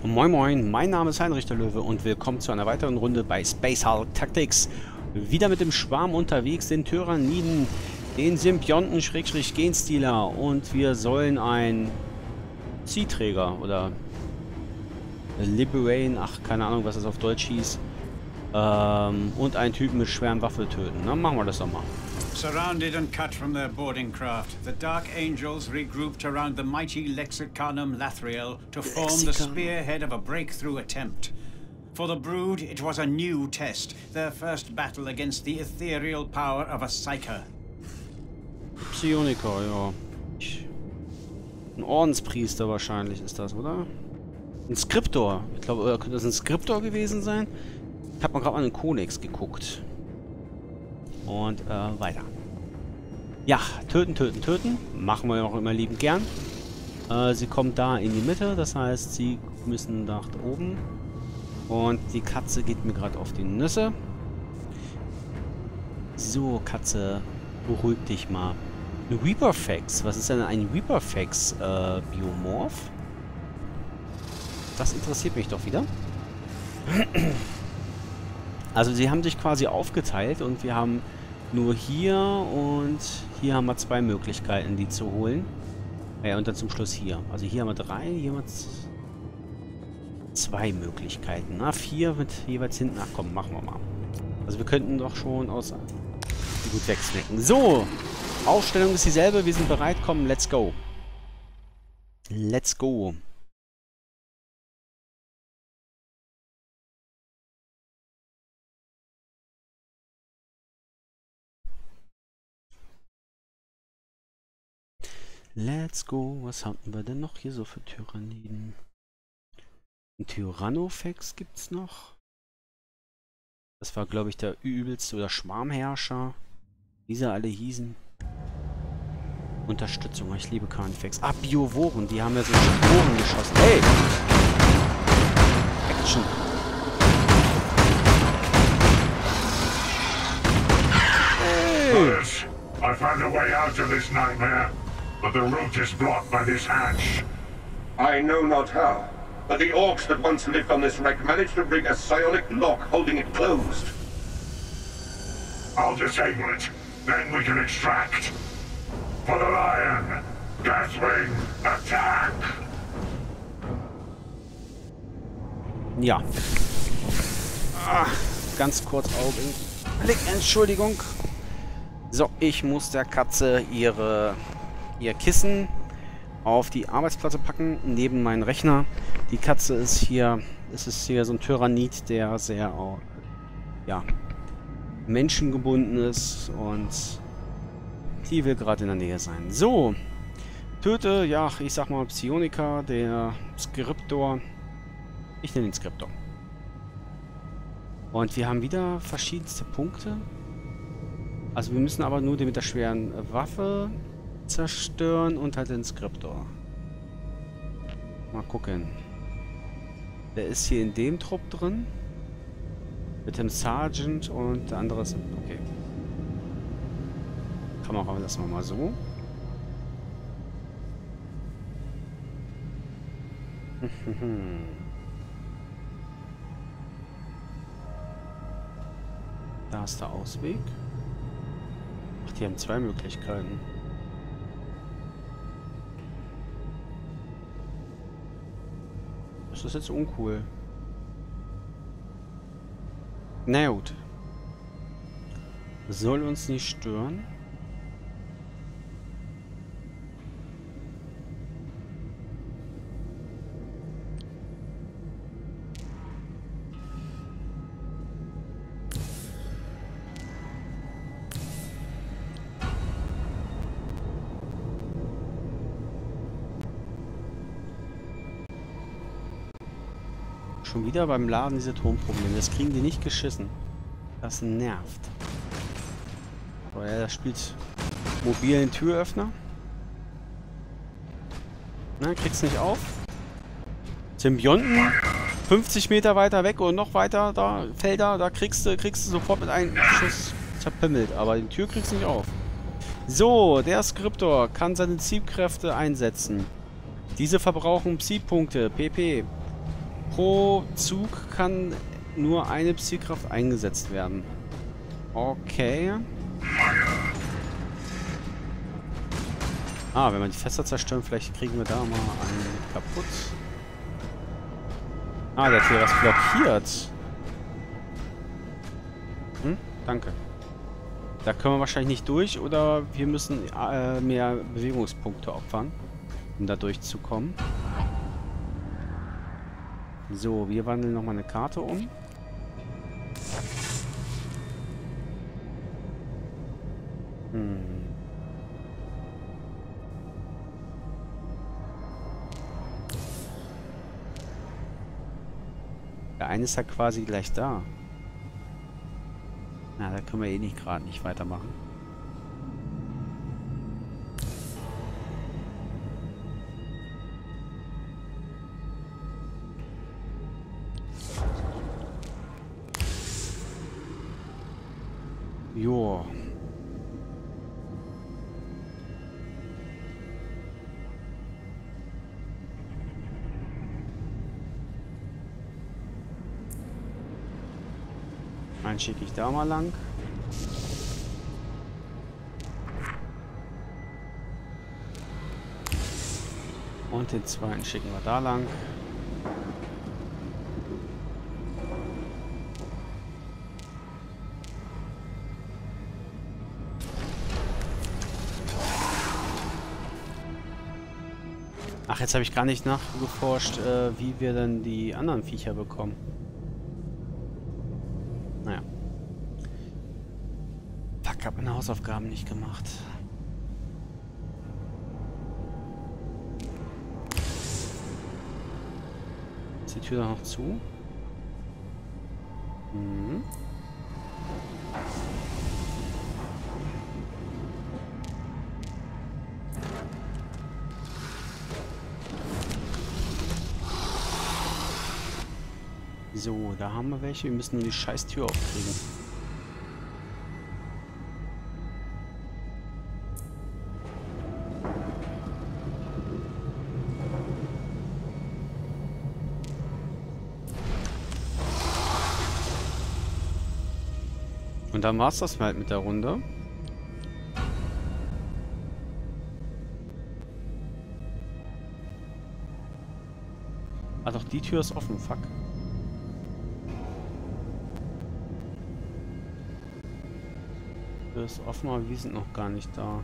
Moin Moin, mein Name ist Heinrich der Löwe und willkommen zu einer weiteren Runde bei Space Hulk Tactics. Wieder mit dem Schwarm unterwegs, den Tyranniden, den Symbionten Genstealer und wir sollen ein Ziehträger oder Liberain, ach keine Ahnung was das auf Deutsch hieß, und einen Typen mit schweren Waffen töten. Na, machen wir das doch mal. Surrounded and cut from their boarding craft, the Dark Angels regrouped around the mighty Lexicanum Lathriel to form the spearhead of a breakthrough attempt. For the Brood, it was a new test, their first battle against the ethereal power of a Psyker. Psioniker, ja. Ein Ordenspriester wahrscheinlich ist das, oder? Ein Skriptor. Ich glaube, könnte das ein Skriptor gewesen sein? Ich habe mal gerade mal einen Kodex geguckt. Und weiter. Ja, töten, töten, töten. Machen wir ja auch immer liebend gern. Sie kommt da in die Mitte, das heißt, sie müssen nach oben. Und die Katze geht mir gerade auf die Nüsse. So, Katze, beruhig dich mal. Ein Reaperfax. Was ist denn ein Reaperfax Biomorph? Das interessiert mich doch wieder. Also sie haben sich quasi aufgeteilt und wir haben nur hier und hier haben wir zwei Möglichkeiten, die zu holen. Ja, und dann zum Schluss hier. Also hier haben wir drei, hier haben wir zwei Möglichkeiten. Na, 4 mit jeweils hinten. Ach komm, machen wir mal. Also wir könnten doch schon aus... gut wegsnacken. So, Aufstellung ist dieselbe, wir sind bereit. Komm, let's go. Let's go. Let's go. Was haben wir denn noch hier so für Tyranniden? Ein Tyrannofex gibt's noch. Das war, glaube ich, der übelste oder Schwarmherrscher. Wie sie alle hießen. Unterstützung. Ich liebe Carnifex. Ah, Biovoren. Die haben ja so Sporen geschossen. Hey! Action. Hey! I found a way out of this nightmare. But the route is blocked by this hatch. I know not how, but the orcs that once lived on this wreck managed to bring a psionic lock holding it closed. I'll disable it, then we can extract. For the lion, Gaswing, attack! Ja. Ah, ganz kurz Augenblick, Entschuldigung. So, ich muss der Katze ihr Kissen auf die Arbeitsplatte packen, neben meinen Rechner. Die Katze ist hier, es ist hier so ein Tyrannid, der sehr, ja, menschengebunden ist und die will gerade in der Nähe sein. So, töte, ja, ich sag mal Psioniker, der Skriptor. Ich nenne den Skriptor. Und wir haben wieder verschiedenste Punkte. Also wir müssen aber nur den mit der schweren Waffe zerstören und halt den Skriptor. Mal gucken. Der ist hier in dem Trupp drin. Mit dem Sergeant und der andere ist... Okay. Kann man auch das mal so. Da ist der Ausweg. Ach, die haben zwei Möglichkeiten. Das ist jetzt uncool. Na gut. Soll uns nicht stören. Schon wieder beim Laden diese Tonprobleme. Das kriegen die nicht geschissen. Das nervt. Aber ja, das spielt mobilen Türöffner. Na, kriegst nicht auf. Symbionten. 50 Meter weiter weg und noch weiter. Da, Felder, da kriegst du sofort mit einem Schuss zerpimmelt. Aber die Tür kriegst du nicht auf. So, der Skriptor kann seine Zielkräfte einsetzen. Diese verbrauchen Psi-Punkte, PP. Pro Zug kann nur eine Psykraft eingesetzt werden. Okay. Ah, wenn wir die Fässer zerstören, vielleicht kriegen wir da mal einen kaputt. Ah, der hat hier was blockiert. Danke. Da können wir wahrscheinlich nicht durch oder wir müssen mehr Bewegungspunkte opfern, um da durchzukommen. So, wir wandeln nochmal eine Karte um. Der eine ist ja quasi gleich da. Na, da können wir eh nicht gerade nicht weitermachen. Joa. Einen schicke ich da mal lang. Und den zweiten schicken wir da lang. Ach, jetzt habe ich gar nicht nachgeforscht, wie wir denn die anderen Viecher bekommen. Naja. Fuck, hab meine Hausaufgaben nicht gemacht. Ist die Tür da noch zu? Mhm. So, da haben wir welche. Wir müssen nur die scheiß Tür aufkriegen. Und dann war's das halt mit der Runde. Ah doch, die Tür ist offen, fuck. Ist offen, aber wir sind noch gar nicht da.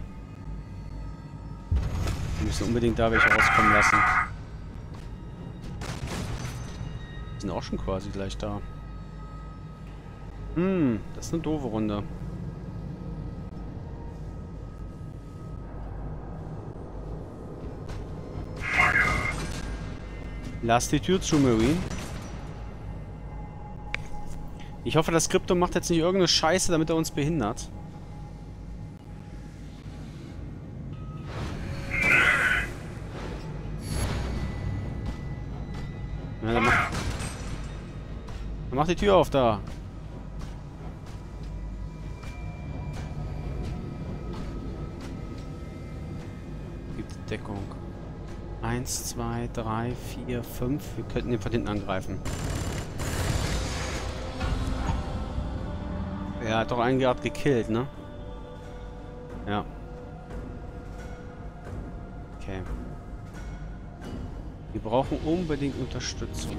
Wir müssen unbedingt da welche rauskommen lassen. Die sind auch schon quasi gleich da. Das ist eine doofe Runde. Lass die Tür zu, Marine. Ich hoffe, das Skriptum macht jetzt nicht irgendeine Scheiße, damit er uns behindert. Ja, dann mach die Tür auf da. Gibt Deckung. 1, 2, 3, 4, 5. Wir könnten den von hinten angreifen. Er hat doch einen gerade gekillt, ne? Ja. Okay. Wir brauchen unbedingt Unterstützung.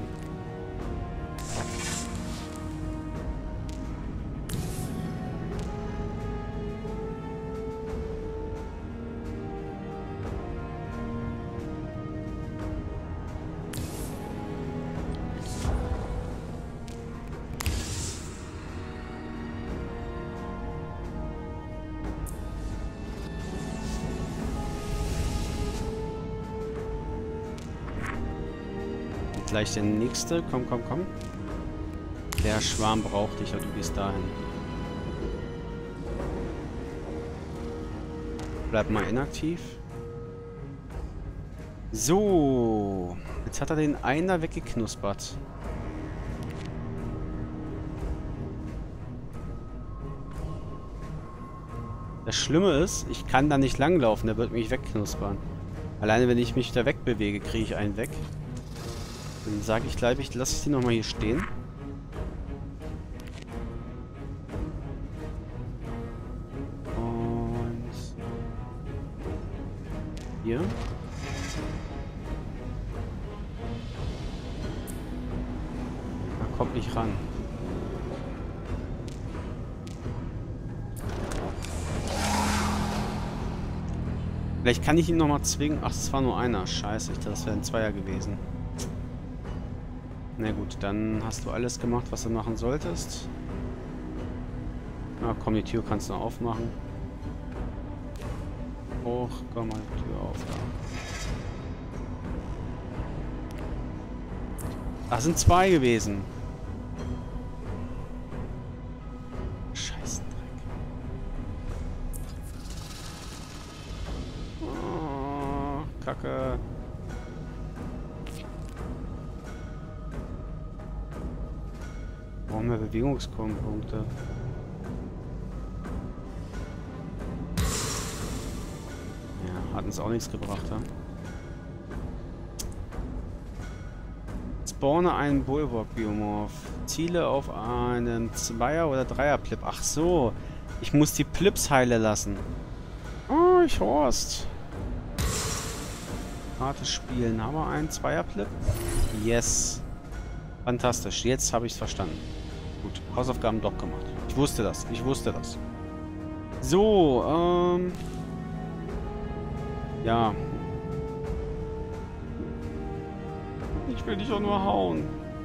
Gleich der nächste. Komm, komm, komm. Der Schwarm braucht dich, aber du gehst dahin. Bleib mal inaktiv. So. Jetzt hat er den einen da weggeknuspert. Das Schlimme ist, ich kann da nicht langlaufen. Der wird mich wegknuspern. Alleine wenn ich mich da wegbewege, kriege ich einen weg. Dann sage ich gleich, lasse ich die nochmal hier stehen. Und hier. Da kommt nicht ran. Vielleicht kann ich ihn nochmal zwingen. Ach, das war nur einer. Scheiße, ich dachte, das wäre ein Zweier gewesen. Na gut, dann hast du alles gemacht, was du machen solltest. Na komm, die Tür kannst du noch aufmachen. Hoch, komm mal, die Tür auf da. Ach, sind zwei gewesen. Scheiß Dreck. Oh, Kacke. Warum mehr Bewegungspunkte? Ja, hat uns auch nichts gebracht, ja? Spawne einen Bulwark-Biomorph. Ziele auf einen Zweier- oder Dreier-Plip. Ach so. Ich muss die Plips heilen lassen. Oh, ich Horst. Karte spielen. Haben wir einen Zweier-Plip? Yes. Fantastisch. Jetzt habe ich es verstanden. Gut. Hausaufgaben doch gemacht. Ich wusste das. Ich wusste das. So, ja. Ich will dich auch nur hauen.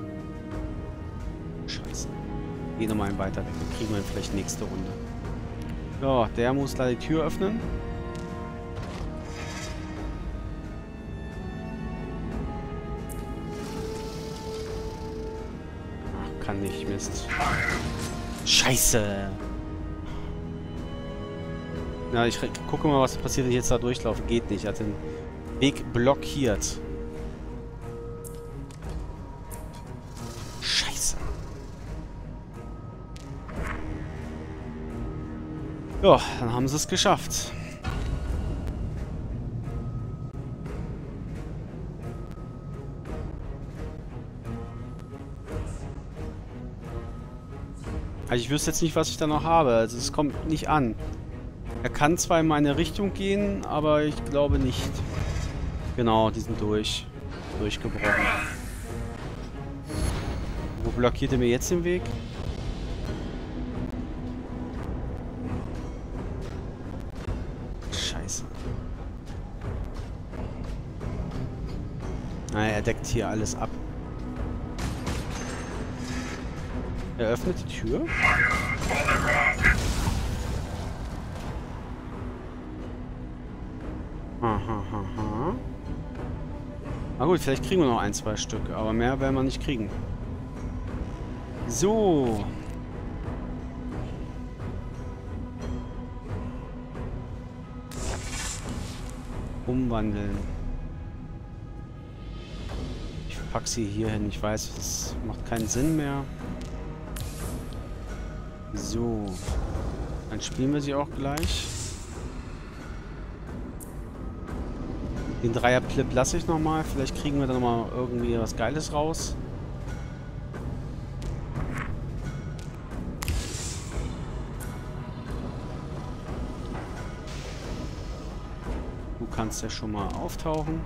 Scheiße. Geh nochmal einen weiter weg. Dann kriegen wir ihn vielleicht nächste Runde. So, der muss da die Tür öffnen. Ach, kann nicht, Mist. Scheiße. Na, ich gucke mal, was passiert, wenn ich jetzt da durchlaufe. Geht nicht. Er hat den Weg blockiert. Scheiße. Ja, dann haben sie es geschafft. Also ich wüsste jetzt nicht, was ich da noch habe. Also es kommt nicht an. Er kann zwar in meine Richtung gehen, aber ich glaube nicht. Genau, die sind durchgebrochen. Wo blockiert er mir jetzt den Weg? Scheiße. Naja, er deckt hier alles ab. Er öffnet die Tür. Aha. Na gut, vielleicht kriegen wir noch ein, zwei Stück, aber mehr werden wir nicht kriegen. So. Umwandeln. Ich pack sie hier hin. Ich weiß, das macht keinen Sinn mehr. So. Dann spielen wir sie auch gleich. Den Dreier-Plip lasse ich nochmal. Vielleicht kriegen wir da nochmal irgendwie was Geiles raus. Du kannst ja schon mal auftauchen.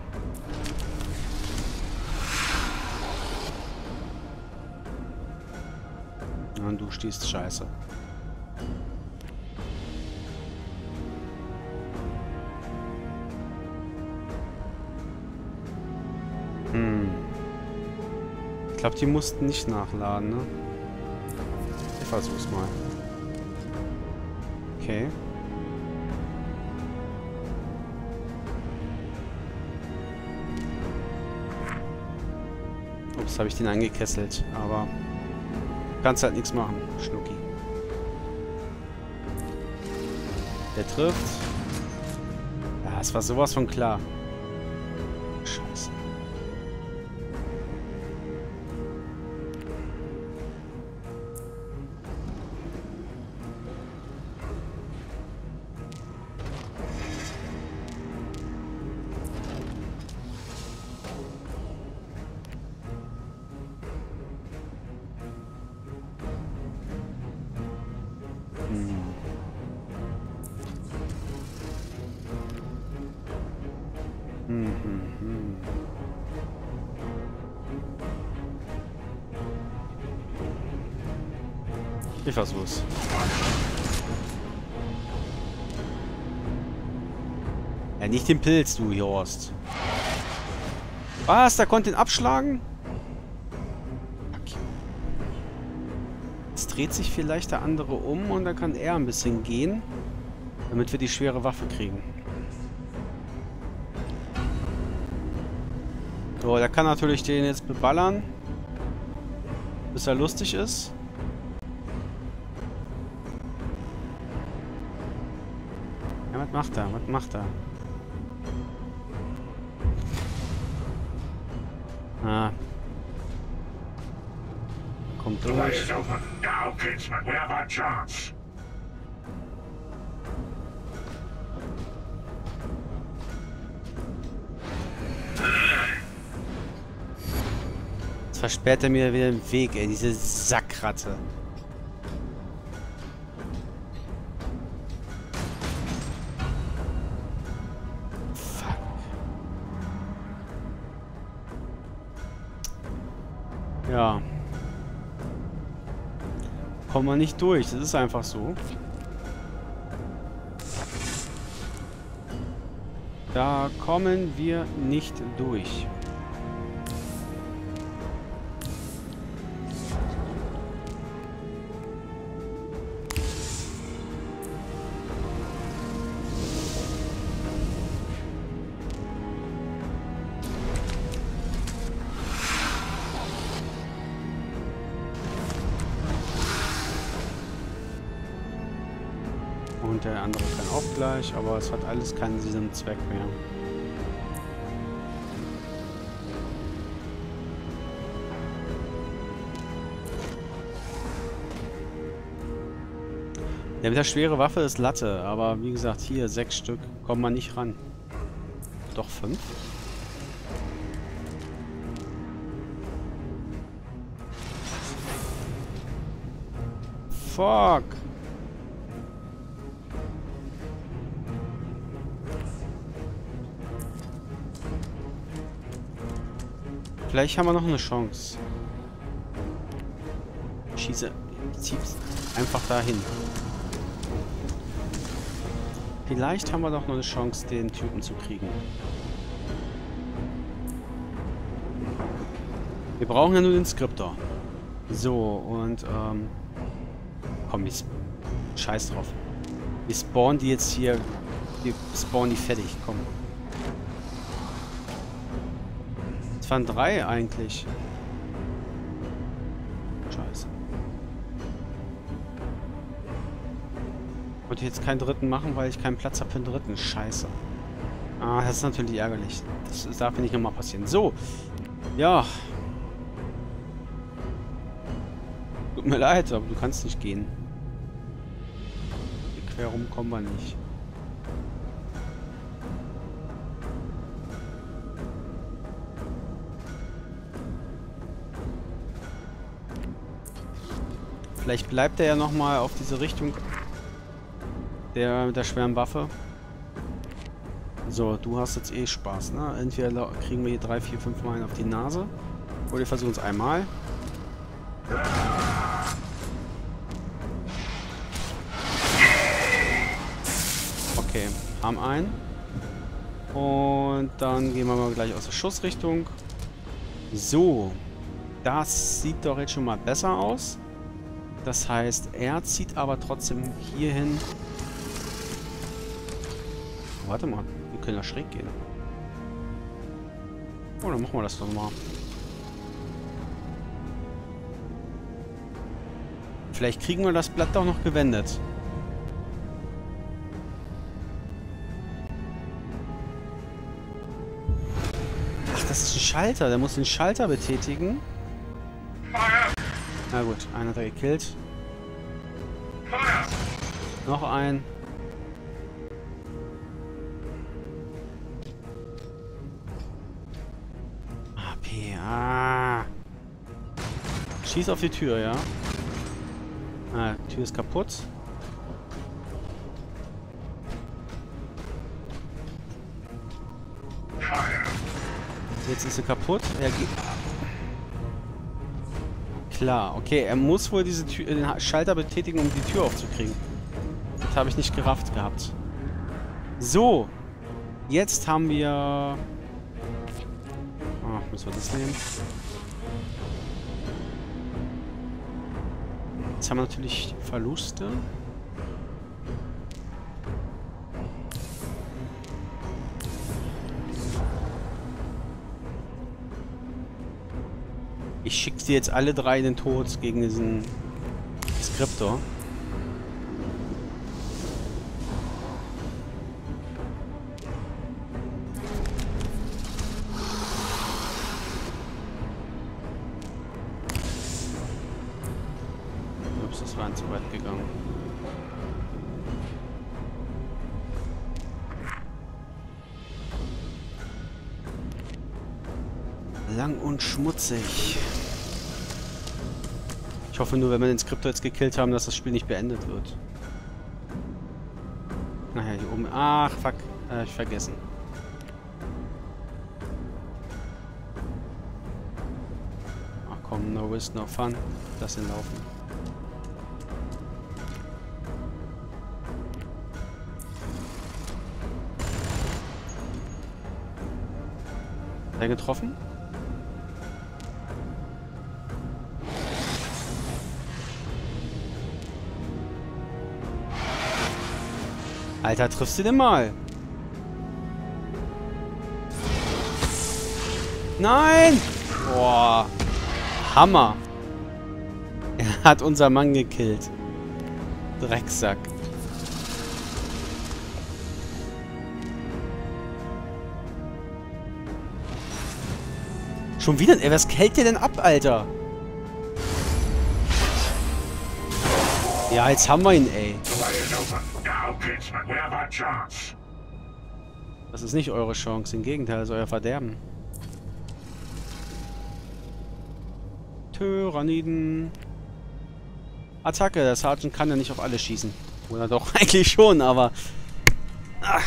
Und du stehst scheiße. Ich glaube, die mussten nicht nachladen, ne? Ich versuch's mal. Okay. Ups, habe ich den eingekesselt, aber kannst halt nichts machen, Schnucki. Der trifft. Ja, es war sowas von klar. Scheiße. Ich versuch's. Ja, nicht den Pilz, du Horst. Was? Der konnte ihn abschlagen? Okay. Jetzt dreht sich vielleicht der andere um und dann kann er ein bisschen gehen, damit wir die schwere Waffe kriegen. So, der kann natürlich den jetzt beballern, bis er lustig ist. Ja, was macht er? Was macht er? Ah. Kommt The way durch. is open. Now, kinsman, we have our chance. Jetzt versperrt er mir wieder den Weg, ey, diese Sackratte. Fuck. Ja. Kommen wir nicht durch, das ist einfach so. Da kommen wir nicht durch. Und der andere kann auch gleich, aber es hat alles keinen Sinn und Zweck mehr. Ja, mit der schwere Waffe ist Latte, aber wie gesagt, hier 6 Stück kommt man nicht ran. Doch 5? Fuck! Vielleicht haben wir noch eine Chance. Schieße. Ich zieh's einfach dahin. Vielleicht haben wir doch noch eine Chance, den Typen zu kriegen. Wir brauchen ja nur den Skriptor. So, und, komm, ich scheiß drauf. Wir spawnen die jetzt hier. Wir spawnen die fertig, komm. Es waren 3 eigentlich. Scheiße. Ich wollte jetzt keinen dritten machen, weil ich keinen Platz habe für einen dritten. Scheiße. Ah, das ist natürlich ärgerlich. Das darf mir nicht nochmal passieren. So. Ja. Tut mir leid, aber du kannst nicht gehen. Hier quer rum kommen wir nicht. Vielleicht bleibt er ja nochmal auf diese Richtung mit der schweren Waffe. So, du hast jetzt eh Spaß, ne? Entweder kriegen wir hier 3, 4, 5 Mal auf die Nase. Oder wir versuchen es einmal. Okay, haben einen. Und dann gehen wir mal gleich aus der Schussrichtung. So. Das sieht doch jetzt schon mal besser aus. Das heißt, er zieht aber trotzdem hier hin. Warte mal, wir können ja schräg gehen. Oh, dann machen wir das doch mal. Vielleicht kriegen wir das Blatt doch noch gewendet. Ach, das ist ein Schalter. Der muss den Schalter betätigen. Na gut, einer hat er gekillt. Noch ein. AP, Schieß auf die Tür, ja. Ah, die Tür ist kaputt. Jetzt ist sie kaputt. Er geht. klar. Okay, er muss wohl diese Tür, den Schalter betätigen, um die Tür aufzukriegen. Das habe ich nicht gerafft gehabt. So. Jetzt haben wir... Ach, müssen wir das nehmen? Jetzt haben wir natürlich Verluste. Ich schicke sie jetzt alle drei in den Tod gegen diesen Skriptor. Ups, das war zu weit gegangen. Lang und schmutzig. Ich hoffe nur, wenn wir den Skriptor jetzt gekillt haben, dass das Spiel nicht beendet wird. Nachher hier oben. Ach, fuck. Ich vergessen. Ach komm, no risk, no fun. Lass ihn laufen. Hat er getroffen? Alter, triffst du den mal? Nein! Boah. Hammer. Er hat unser Mann gekillt. Drecksack. Schon wieder? Ey, was hält dir denn ab, Alter? Ja, jetzt haben wir ihn, ey. Das ist nicht eure Chance, im Gegenteil, das ist euer Verderben. Tyranniden. Attacke, der Sergeant kann ja nicht auf alle schießen. Oder doch, eigentlich schon, aber... Ach.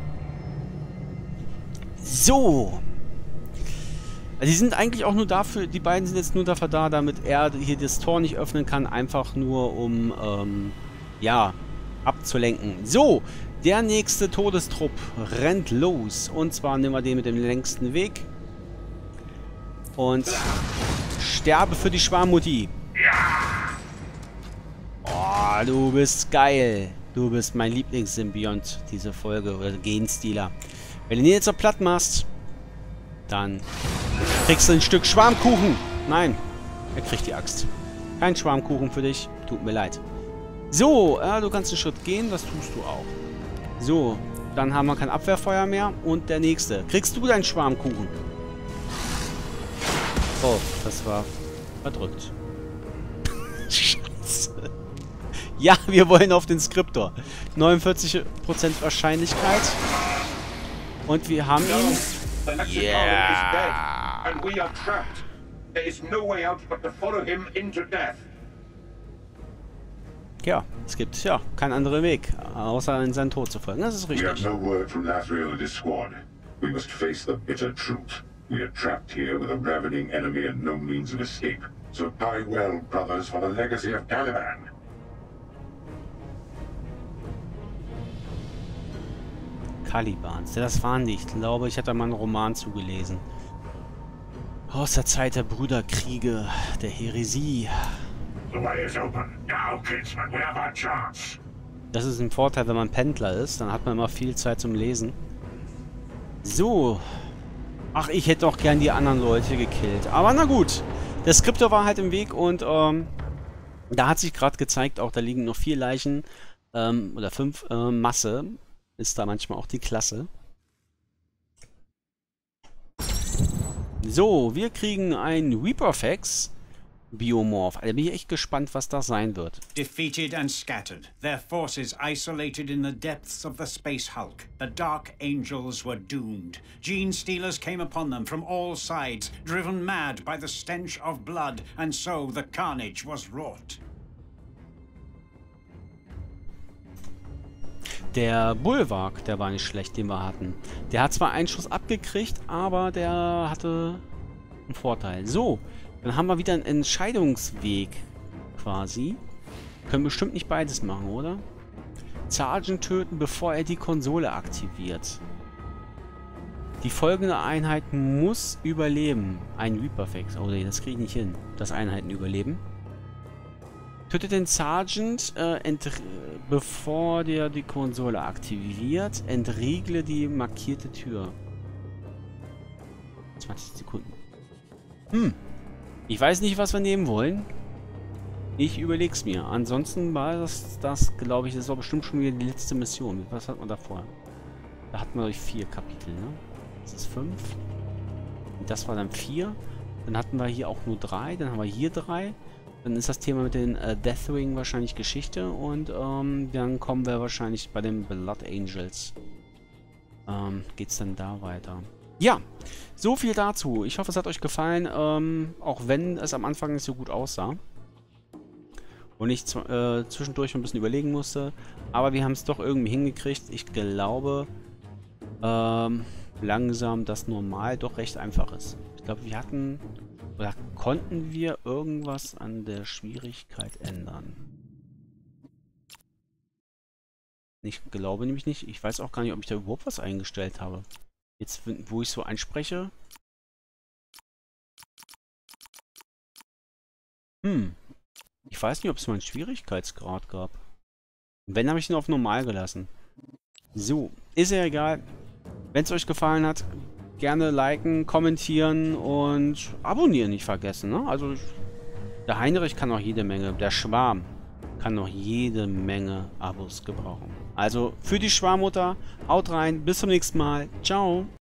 So. Also die sind eigentlich auch nur dafür, die beiden sind jetzt nur dafür da, damit er hier das Tor nicht öffnen kann, einfach nur um, ja, abzulenken. So, der nächste Todestrupp rennt los. Und zwar nehmen wir den mit dem längsten Weg. Und sterbe für die Schwarmutti. Oh, du bist geil. Du bist mein Lieblingssymbiont, diese Folge, oder Genstealer. Wenn du ihn jetzt so platt machst, dann kriegst du ein Stück Schwarmkuchen. Nein, er kriegt die Axt. Kein Schwarmkuchen für dich. Tut mir leid. So, du kannst einen Schritt gehen. Das tust du auch. So, dann haben wir kein Abwehrfeuer mehr. Und der nächste. Kriegst du deinen Schwarmkuchen? Oh, das war verdrückt. Scheiße. Ja, wir wollen auf den Skriptor. 49% Wahrscheinlichkeit. Und wir haben ihn... Yeah. And we are trapped. There is no way out but to follow him into death. Ja, es gibt ja keinen anderen Weg, außer in seinen Tod zu folgen. Das ist richtig. We have no word from Lathriel and his squad. We must face the bitter truth. We are trapped here with a ravening enemy and no means of escape. So die well, brothers, for the legacy of Caliban. Calibans. Das waren die. Ich glaube, ich hatte mal einen Roman zugelesen. Aus der Zeit der Brüderkriege, der Häresie. The way is open. Now, kinsman, we have our chance. Das ist ein Vorteil, wenn man Pendler ist. Dann hat man immer viel Zeit zum Lesen. So. Ach, ich hätte doch gern die anderen Leute gekillt. Aber na gut. Der Skriptor war halt im Weg und da hat sich gerade gezeigt, auch da liegen noch 4 Leichen oder 5 Masse. Ist da manchmal auch die Klasse. So, wir kriegen ein Reaperfax Biomorph. Da bin ich echt gespannt, was das sein wird. Defeated and scattered, their forces isolated in the depths of the Space Hulk, the Dark Angels were doomed. Genestealers came upon them from all sides, driven mad by the stench of blood, and so the carnage was wrought. Der Bulwark, der war nicht schlecht, den wir hatten. Der hat zwar einen Schuss abgekriegt, aber der hatte einen Vorteil. So, Dann haben wir wieder einen Entscheidungsweg quasi. Können bestimmt nicht beides machen, oder? Sergeant töten, bevor er die Konsole aktiviert. Die folgende Einheit muss überleben. Ein Reaper-Fix. Oh nee, das kriege ich nicht hin. Dass Einheiten überleben. Tötet den Sergeant, bevor der die Konsole aktiviert. Entriegle die markierte Tür. 20 Sekunden. Ich weiß nicht, was wir nehmen wollen. Ich überleg's mir. Ansonsten war das glaube ich, das war bestimmt schon wieder die letzte Mission. Was hat man davor? Da hatten wir 4 Kapitel, ne? Das ist 5. Und das war dann 4. Dann hatten wir hier auch nur 3. Dann haben wir hier 3. Dann ist das Thema mit den Deathwing wahrscheinlich Geschichte. Und dann kommen wir wahrscheinlich bei den Blood Angels. Geht's dann da weiter. Ja, so viel dazu. Ich hoffe, es hat euch gefallen. Auch wenn es am Anfang nicht so gut aussah. Und ich zwischendurch ein bisschen überlegen musste. Aber wir haben es doch irgendwie hingekriegt. Ich glaube, langsam das Normal doch recht einfach ist. Ich glaube, wir hatten... Oder konnten wir irgendwas an der Schwierigkeit ändern? Ich glaube nämlich nicht. Ich weiß auch gar nicht, ob ich da überhaupt was eingestellt habe. Jetzt, wo ich so einspreche. Ich weiß nicht, ob es mal einen Schwierigkeitsgrad gab. Wenn, habe ich ihn auf normal gelassen. So, ist ja egal. Wenn es euch gefallen hat, gerne liken, kommentieren und abonnieren nicht vergessen. Ne? Also, der Heinrich kann noch jede Menge, der Schwarm kann noch jede Menge Abos gebrauchen. Also, für die Schwarmutter, haut rein, bis zum nächsten Mal. Ciao.